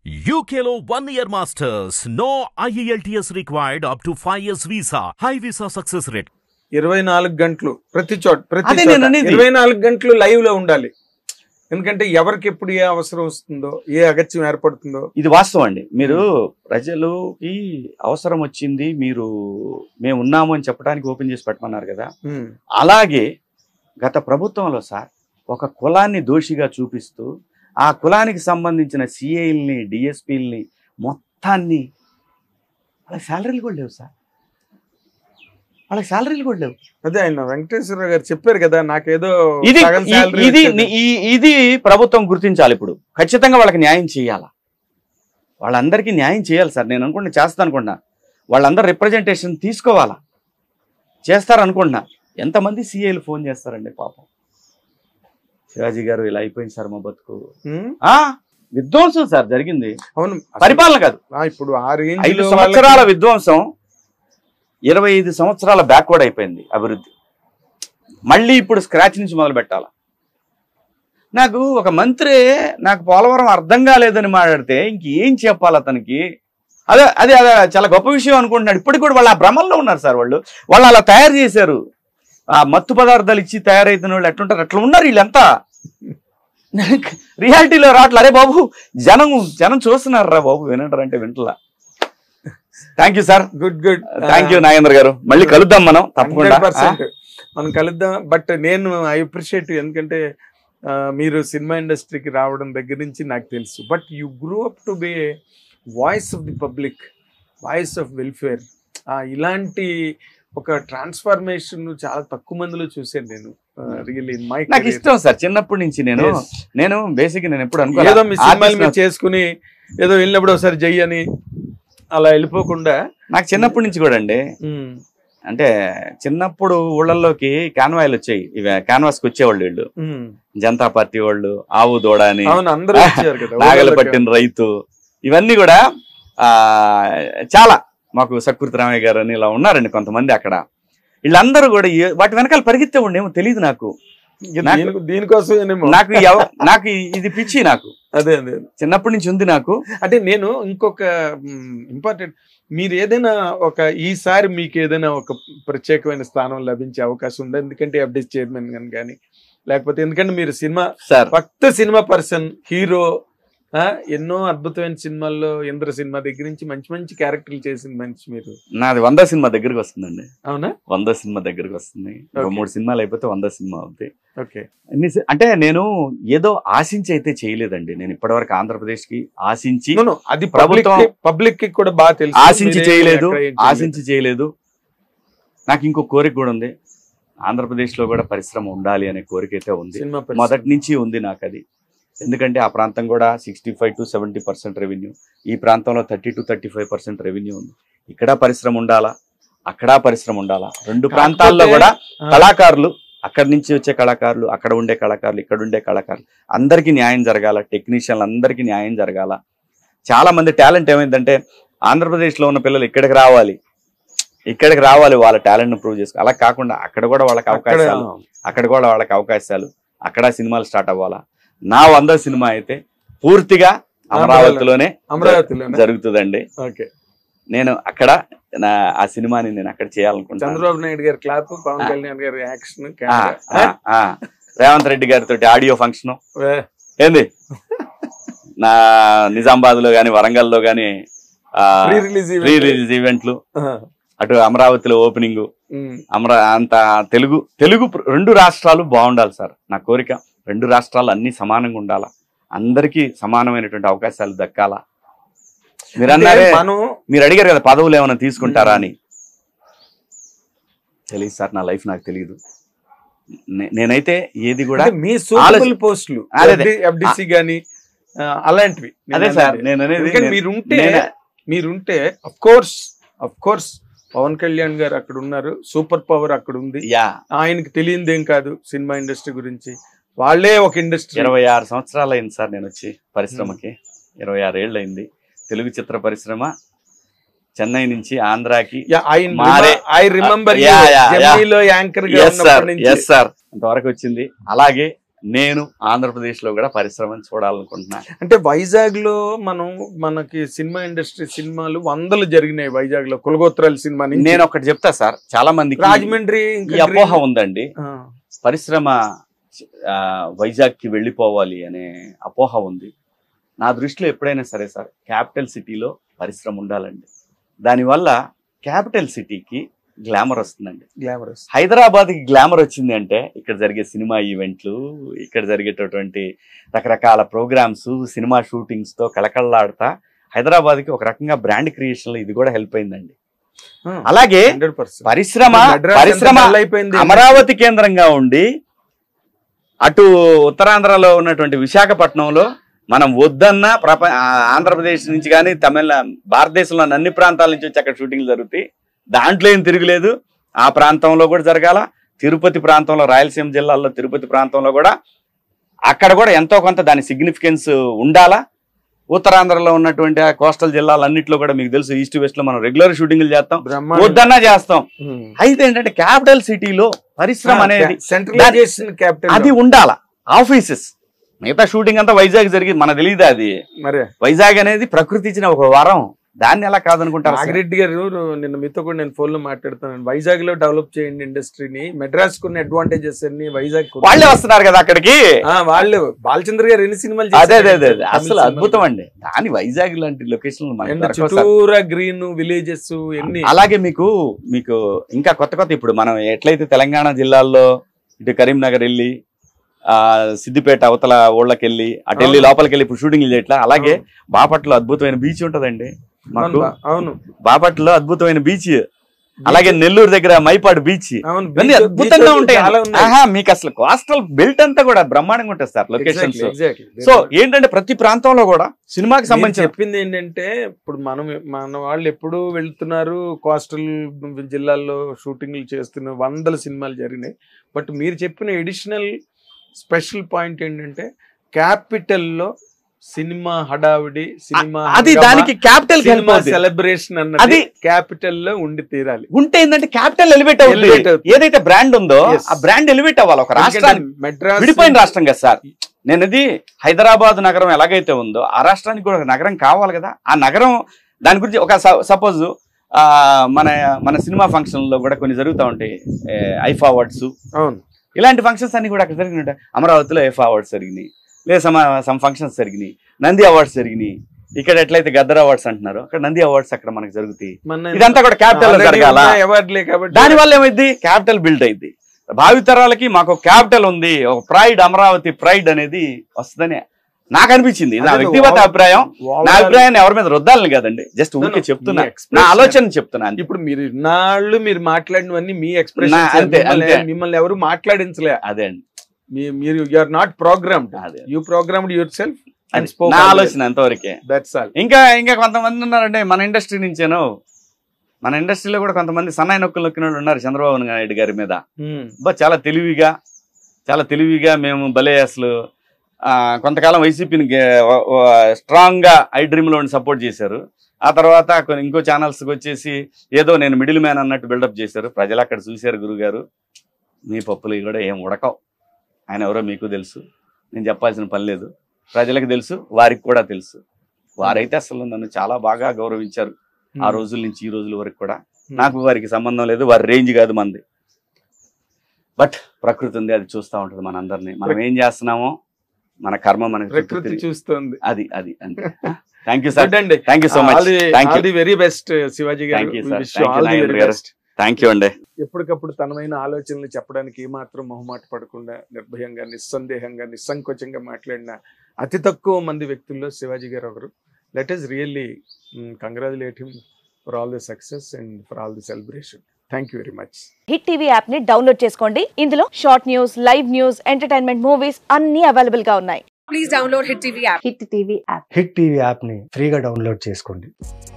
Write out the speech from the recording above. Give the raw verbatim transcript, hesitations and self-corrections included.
U K లో one year masters. No I E L T S required up to five years visa. High visa success rate. ఇరవై నాలుగు గంటలు ప్రతి చోట ప్రతి చోట ఇరవై నాలుగు గంటలు లైవ్ లో ఉండాలి. ఎందుకంటే ఎవరికి ఎప్పుడు ఏ అవసరం వస్తుందో ఏ అగత్యం ఏర్పడుతుందో ఇది వాస్తవం అండి. మీరు ప్రజలుకి అవసరం వచ్చింది, మీరు మేము ఉన్నాము అని చెప్పడానికి ఓపెన్ చేసి పెట్టమన్నారు కదా. అలాగే గత ప్రభుత్వంలో సార్ ఒక కులాన్ని దోషిగా చూపిస్తూ ఆ కులానికి సంబంధించిన సిఐల్ని డిఎస్పీల్ని మొత్తాన్ని వాళ్ళకి శాలరీలు కూడా లేవు సార్, వాళ్ళకి శాలరీలు కూడా లేవు. అదే ఆయన వెంకటేశ్వర గారు చెప్పారు కదా, నాకేదో ఇది ఇది ఇది ప్రభుత్వం గుర్తించాలి. ఇప్పుడు ఖచ్చితంగా వాళ్ళకి న్యాయం చేయాలా, వాళ్ళందరికీ న్యాయం చేయాలి సార్. నేను అనుకుంటున్నా చేస్తాను అనుకుంటున్నా, వాళ్ళందరూ రిప్రజెంటేషన్ తీసుకోవాలా, చేస్తారనుకుంటున్నా. ఎంతమంది సిఐలు ఫోన్ చేస్తారండి పాపం. శివాజీ గారు ఇలా అయిపోయింది సార్ మా బతుకు, విధ్వంసం సార్ జరిగింది. అవును, పరిపాలన కాదు. ఇప్పుడు ఆరు ఐదు సంవత్సరాల విధ్వంసం ఇరవై ఐదు సంవత్సరాల బ్యాక్వర్డ్ అయిపోయింది అభివృద్ధి. మళ్ళీ ఇప్పుడు స్క్రాచ్ నుంచి మొదలు పెట్టాలా. నాకు ఒక మంత్రి నాకు పోలవరం అర్థం కాలేదని మాట్లాడితే ఇంకేం చెప్పాలి అతనికి. అదే అదే అదే చాలా గొప్ప విషయం అనుకుంటున్నాడు. ఇప్పటికి కూడా వాళ్ళు ఆ భ్రమంలో ఉన్నారు సార్. వాళ్ళు వాళ్ళు అలా తయారు చేశారు. ఆ మత్తు పదార్థాలు ఇచ్చి తయారైతున్న వాళ్ళు ఎట్లుంటారు అట్లా ఉన్నారు వీళ్ళంతా. రియాలిటీలో రావట్లే. అరే బాబు జనం జనం చూస్తున్నారు రా బాబు, వినంటారు అంటే వింటలా. Thank you sir. Good good thank you Nagendra garu. మళ్ళీ కలుద్దాం మనం తప్పకుండా, మనం కలుద్దాం. బట్ నేను ఐ అప్రిషియేట్, ఎందుకంటే మీరు సినిమా ఇండస్ట్రీకి రావడం దగ్గర నుంచి నాకు తెలుసు. But you grew up to be voice of the public, voice of welfare. ఇలాంటి ఒక ట్రాన్స్ఫర్మేషన్ చాలా తక్కువ మందిలో చూసాను నేను. రియల్లీ మై నాకు ఇష్టం సార్ చిన్నప్పటి నుంచి. నేను నేను బేసిక్ నేను ఎప్పుడు అనుకోలేదు ఏదో మీ సినిమాలు మీరు చేసుకుని ఏదో వెళ్ళినప్పుడు ఒకసారి చెయ్యని అలా వెళ్ళిపోకుండా. నాకు చిన్నప్పటి నుంచి కూడా అండి, అంటే చిన్నప్పుడు ఊళ్ళల్లోకి కాన్వాయిలు వచ్చాయి. ఇవి కాన్వాస్కి వచ్చేవాళ్ళు వీళ్ళు, జనతా పార్టీ వాళ్ళు, ఆవు దూడ అని, నాగలు పట్టిన రైతు, ఇవన్నీ కూడా ఆ చాలా మాకు సకృతి రామయ్య గారు అని ఇలా ఉన్నారండి కొంతమంది అక్కడ. వీళ్ళందరూ కూడా వాటి వెనకాల పరిగెత్తే ఉండేమో తెలియదు నాకు. దీనికోసం నాకు నాకు ఇది పిచ్చి నాకు. అదే అదే చిన్నప్పటి నుంచి ఉంది నాకు. అంటే నేను ఇంకొక ఇంపార్టెంట్, మీరు ఏదైనా ఒక ఈసారి మీకు ఏదైనా ఒక ప్రత్యేకమైన స్థానం లభించే అవకాశం ఉందా? ఎందుకంటే ఎఫ్డీసీ చైర్మన్ గాని కానీ లేకపోతే, ఎందుకంటే మీరు సినిమా ఫక్త సినిమా పర్సన్, హీరో, ఎన్నో అద్భుతమైన సినిమాల్లో ఇంద్ర సినిమా దగ్గర నుంచి మంచి మంచి క్యారెక్టర్లు చేసిన మనిషి మీరు. నాది వంద సినిమా దగ్గరకు వస్తుందండి. అవునా? వంద సినిమా దగ్గరకు వస్తుంది. మూడు సినిమాలు అయిపోతే వంద సినిమా అవుతాయి. ఓకే. అంటే నేను ఏదో ఆశించి అయితే చేయలేదండి. నేను ఇప్పటివరకు ఆంధ్రప్రదేశ్ కి ఆశించి, అది ప్రభుత్వం పబ్లిక్ కి కూడా బాగా తెలుసు, ఆశించి చేయలేదు ఆశించి చేయలేదు నాకు ఇంకో కోరిక కూడా ఉంది. ఆంధ్రప్రదేశ్ లో కూడా పరిశ్రమ ఉండాలి అనే కోరిక అయితే ఉంది, మొదటి నుంచి ఉంది నాకు అది. ఎందుకంటే ఆ ప్రాంతం కూడా sixty five to seventy percent revenue, ఈ ప్రాంతంలో thirty to thirty five percent revenue ఉంది. ఇక్కడ పరిశ్రమ ఉండాలా, అక్కడ పరిశ్రమ ఉండాలా. రెండు ప్రాంతాల్లో కూడా కళాకారులు, అక్కడి నుంచి వచ్చే కళాకారులు, అక్కడ ఉండే కళాకారులు, ఇక్కడ ఉండే కళాకారులు అందరికీ న్యాయం జరగాల, టెక్నీషియన్లు అందరికీ న్యాయం జరగాల. చాలా మంది టాలెంట్ ఏమైందంటే ఆంధ్రప్రదేశ్లో ఉన్న పిల్లలు ఇక్కడికి రావాలి, ఇక్కడికి రావాలి వాళ్ళ టాలెంట్ను ప్రూవ్ చేసుకోవాలి. అలా కాకుండా అక్కడ కూడా వాళ్ళకి అవకాశాలు, అక్కడ కూడా వాళ్ళకి అవకాశాలు, అక్కడ సినిమాలు స్టార్ట్ అవ్వాలా. నా వంద సినిమా అయితే పూర్తిగా అమరావతిలోనే జరుగుతుందండి. నేను అక్కడ నా ఆ సినిమాని నేను అక్కడ చేయాలనుకుంటున్నాను. చంద్రబాబు నాయుడు గారి క్లాప్, పవన్ కళ్యాణ్ గారి యాక్షన్, రేవంత్ రెడ్డి గారితో ఆడియో ఫంక్షన్ ఏంది, నా నిజామాబాద్ లో గాని వరంగల్ లో గాని ప్రీ రిలీజ్ ఈవెంట్లు, అటు అమరావతిలో ఓపెనింగ్, అమరా అంత తెలుగు తెలుగు రెండు రాష్ట్రాలు బాగుండాలి సార్. నా కోరిక రెండు రాష్ట్రాలు అన్ని సమానంగా ఉండాలా, అందరికీ సమానమైనటువంటి అవకాశాలు దక్కాలా. మీరు అన్నారే, మీరు అడిగారు కదా పదవులు ఏమైనా తీసుకుంటారా అని. తెలియదు సార్, నా లైఫ్ నాకు తెలియదు. నేనైతే ఏది కూడా మీ సూటబుల్ పోస్టులు ఎఫ్డీసీ గాని అలాంటివి. అదే సార్ నేను అనేది, మీరుంటే మీరుంటే of course of course Pawan Kalyan garu అక్కడ ఉన్నారు, సూపర్ పవర్ అక్కడ ఉంది, ఆయనకి తెలియదేం కాదు సినిమా ఇండస్ట్రీ గురించి. వాళ్ళే ఒక ఇండస్ట్రీ. ఇరవై ఆరు సంవత్సరాలు అయింది సార్ నేను వచ్చి పరిశ్రమకి. ఇరవై ఆరు ఏళ్ళు అయింది తెలుగు చిత్ర పరిశ్రమ. చెన్నై నుంచి ఆంధ్రాకి అంతవరకు వచ్చింది. అలాగే నేను ఆంధ్రప్రదేశ్ లో కూడా పరిశ్రమను చూడాలనుకుంటున్నా. అంటే వైజాగ్ లో మనం మనకి సినిమా ఇండస్ట్రీ సినిమాలు వందలు జరిగినాయి వైజాగ్ లో, కులగోత్రాల సినిమా. నేను ఒకటి చెప్తా సార్, చాలా మందికి రాజమండ్రి ఈ అపోహ ఉందండి, పరిశ్రమ వైజాగ్ కి వెళ్ళిపోవాలి అనే అపోహ ఉంది. నా దృష్టిలో ఎప్పుడైనా సరే సార్, క్యాపిటల్ సిటీలో పరిశ్రమ ఉండాలండి. దానివల్ల క్యాపిటల్ సిటీకి గ్లామర్ వస్తుందండి. గ్లామరస్ హైదరాబాద్కి గ్లామర్ వచ్చింది అంటే ఇక్కడ జరిగే సినిమా ఈవెంట్లు, ఇక్కడ జరిగేటటువంటి రకరకాల ప్రోగ్రామ్స్, సినిమా షూటింగ్స్ తో కళకళలాడుతా హైదరాబాద్కి ఒక రకంగా బ్రాండ్ క్రియేషన్ లో ఇది కూడా హెల్ప్ అయిందండి. అలాగే పరిశ్రమ పరిశ్రమ అమరావతి కేంద్రంగా ఉండి అటు ఉత్తరాంధ్రలో ఉన్నటువంటి విశాఖపట్నంలో మనం వద్దన్న ప్రప ఆంధ్రప్రదేశ్ నుంచి కానీ తమిళనాడు భారతదేశంలోని అన్ని ప్రాంతాల నుంచి వచ్చి అక్కడ షూటింగ్లు జరుగుతాయి. దాంట్లో ఏం తిరుగులేదు. ఆ ప్రాంతంలో కూడా జరగాల, తిరుపతి ప్రాంతంలో రాయలసీమ జిల్లాల్లో తిరుపతి ప్రాంతంలో కూడా అక్కడ కూడా ఎంతో కొంత దాని సిగ్నిఫికెన్స్ ఉండాలా. ఉత్తరాంధ్రలో ఉన్నటువంటి ఆ కోస్టల్ జిల్లాలన్నింటిలో కూడా మీకు తెలుసు, ఈస్ట్ వెస్ట్ లో మనం రెగ్యులర్ షూటింగ్లు చేస్తాం, వద్దన్నా చేస్తాం. అయితే ఏంటంటే క్యాపిటల్ సిటీలో పరిశ్రమ అనేది సెంట్రలైజేషన్ క్యాపిటల్ అది ఉండాలా. ఆఫీసెస్ మిగతా షూటింగ్ అంతా వైజాగ్ జరిగింది, మనకు తెలియదు. అది మరి వైజాగ్ అనేది ప్రకృతి ఇచ్చిన ఒక వరం, దాన్ని ఎలా కాదనుకుంటారు. నాగిరెడ్డి గారు నిన్న మీతో కూడా నేను ఫోన్ లో మాట్లాడుతున్నాను, వైజాగ్ లో డెవలప్ చేయండి ఇండస్ట్రీని, మెడ్రాస్ కున్న అడ్వాంటేజెస్ అన్ని వైజాగ్ వాళ్ళే వస్తున్నారు కదా అక్కడికి. వాళ్ళు బాలచంద్ర గారు ఎన్ని సినిమాలు, అదే అదే అదే అసలు అద్భుతం అండి. దాని వైజాగ్ లాంటి లొకేషన్ చుట్టూరా గ్రీన్ విలేజెస్ ఎన్ని. అలాగే మీకు మీకు ఇంకా కొత్త కొత్త ఇప్పుడు మనం ఎట్లయితే తెలంగాణ జిల్లాల్లో ఇటు కరీంనగర్ వెళ్ళి ఆ సిద్దిపేట అవతల ఊళ్ళకి వెళ్ళి అటు వెళ్ళి లోపలికి వెళ్ళి ఇప్పుడు షూటింగ్ చేయట్లా, అలాగే బాపట్లో అద్భుతమైన బీచ్ ఉంటదండి మాకు. అవును, బాపట్లో అద్భుతమైన బీచ్, అలాగే నెల్లూరు దగ్గర మైపాడు బీచ్, ఇవన్నీ అద్భుతంగా ఉంటాయి. మీకు అసలు కోస్టల్ బెల్ట్ అంతా కూడా బ్రహ్మాండంగా ఉంటుంది సార్ లొకేషన్స్. సో ఏంటంటే ప్రతి ప్రాంతంలో కూడా సినిమాకి సంబంధించి చెప్పింది ఏంటంటే, ఇప్పుడు మనం మన వాళ్ళు ఎప్పుడు వెళ్తున్నారు కోస్టల్ జిల్లాల్లో షూటింగ్లు చేస్తున్నారు, వందల సినిమాలు జరిగినాయి. బట్ మీరు చెప్పిన ఎడిషనల్ స్పెషల్ పాయింట్ ఏంటంటే క్యాపిటల్లో సినిమా హడావిడి, సినిమా అది దానికి క్యాపిటల్ సెలబ్రేషన్ అన్నది క్యాపిటల్ లో ఉండి తీరాలి. ఉంటే ఏంటంటే క్యాపిటల్ ఎలివేట్ అవుతుంది. ఏదైతే బ్రాండ్ ఉందో ఆ బ్రాండ్ ఎలివేట్ అవ్వాలి. ఒక రాష్ట్రాన్ని మెడ్రాస్ విడిపోయిన రాష్ట్రం కదా సార్. నేను ఇది హైదరాబాద్ నగరం ఎలాగైతే ఉందో ఆ రాష్ట్రానికి కూడా ఒక నగరం కావాలి కదా. ఆ నగరం దాని గురించి ఒక సపోజ్ ఆ మన మన సినిమా ఫంక్షన్ లో కూడా కొన్ని జరుగుతూ ఉంటాయి, ఐఫా అవార్డ్స్, అవును, ఇలాంటి ఫంక్షన్స్ అన్ని కూడా అక్కడ జరిగినాయి. అమరావతిలో ఐఫా అవార్డ్స్ జరిగినాయి, లేదా సమ సమ్ ఫంక్షన్స్ జరిగినాయి, నంది అవార్డ్స్ జరిగినాయి. ఇక్కడ ఎట్లయితే గద్దర్ అవార్డ్స్ అంటున్నారు, అక్కడ నంది అవార్డ్స్ అక్కడ మనకు జరుగుతాయి. ఇదంతా కూడా క్యాపిటల్ జరగాల. దాని వల్ల ఏమైంది, క్యాపిటల్ బిల్డ్ అయింది. భావితరాలకి మాకు క్యాపిటల్ ఉంది, ఒక ప్రైడ్, అమరావతి ప్రైడ్ అనేది వస్తుందని నాకు అనిపించింది. నా వ్యక్తిగత అభిప్రాయం. నా అభిప్రాయాన్ని ఎవరి మీద రుద్దాలని కదండి, జస్ట్ ఊరికే చెప్తున్నా, నా ఆలోచన చెప్తున్నాను. ఇప్పుడు మీరు నాళ్ళు మీరు మాట్లాడినవన్నీ మీ ఎక్స్ప్రెషన్ అంతే, మిమ్మల్ని ఎవరు మాట్లాడించలే. అదే అండి, మీరు you are not programmed, you programmed your self. నా ఆలోచన అంతవరకే. That's all. ఇంకా ఇంకా కొంతమంది ఉన్నారంటే మన ఇండస్ట్రీ నుంచేను, మన ఇండస్ట్రీలో కూడా కొంతమంది సన్నాయి నొక్కులు నొక్కిన ఉన్నారు చంద్రబాబు నాయుడు గారి మీద. బా చాలా తెలివిగా చాలా తెలివిగా మేము భలే అసలు కొంతకాలం వైసీపీని స్ట్రాంగ్ గా ఐ డ్రీమ్ లో సపోర్ట్ చేశారు. ఆ తర్వాత కొన్ని ఇంకో ఛానల్స్కి వచ్చేసి ఏదో నేను మిడిల్ మ్యాన్ అన్నట్టు బిల్డప్ చేశారు. ప్రజలు అక్కడ చూశారు, గురుగారు మీ పప్పులు కూడా ఏం ఉడకవు, ఆయన ఎవరో మీకు తెలుసు, నేను చెప్పాల్సిన పని లేదు, ప్రజలకు తెలుసు, వారికి కూడా తెలుసు. వారైతే అసలు నన్ను చాలా బాగా గౌరవించారు ఆ రోజుల నుంచి ఈ రోజుల వరకు కూడా. నాకు వారికి సంబంధం లేదు, వారి రేంజ్ కాదు మంది. బట్ ప్రకృతి ఉంది, అది చూస్తూ ఉంటుంది మనందరినీ. మనం ఏం చేస్తున్నామో మన కర్మ మనకి ప్రకృతి చూస్తుంది. అది అది అంతే. Thank you sir, thank you so much, all the very best Shivaji garu. Thank you అండి. ఎప్పటికప్పుడు తనమైన ఆలోచనలు చెప్పడానికి ఏమాత్రం మొహమాట పడకుండా నిర్భయంగా, నిస్సందేహంగా, నిస్సంకోచంగా మాట్లాడిన అతి తక్కువ మంది వ్యక్తుల్లో శివాజీ గారు ఒకరు. Let us really congratulate him for all the success and for all the celebration. Thank you very much. Hit TV app ని డౌన్లోడ్ చేసుకోండి. ఇందులో short news, live news, entertainment movies అన్ని అవైలబుల్ గా ఉన్నాయి. Please download hit TV app. Hit TV app hit TV app ని ఫ్రీగా download చేసుకోండి.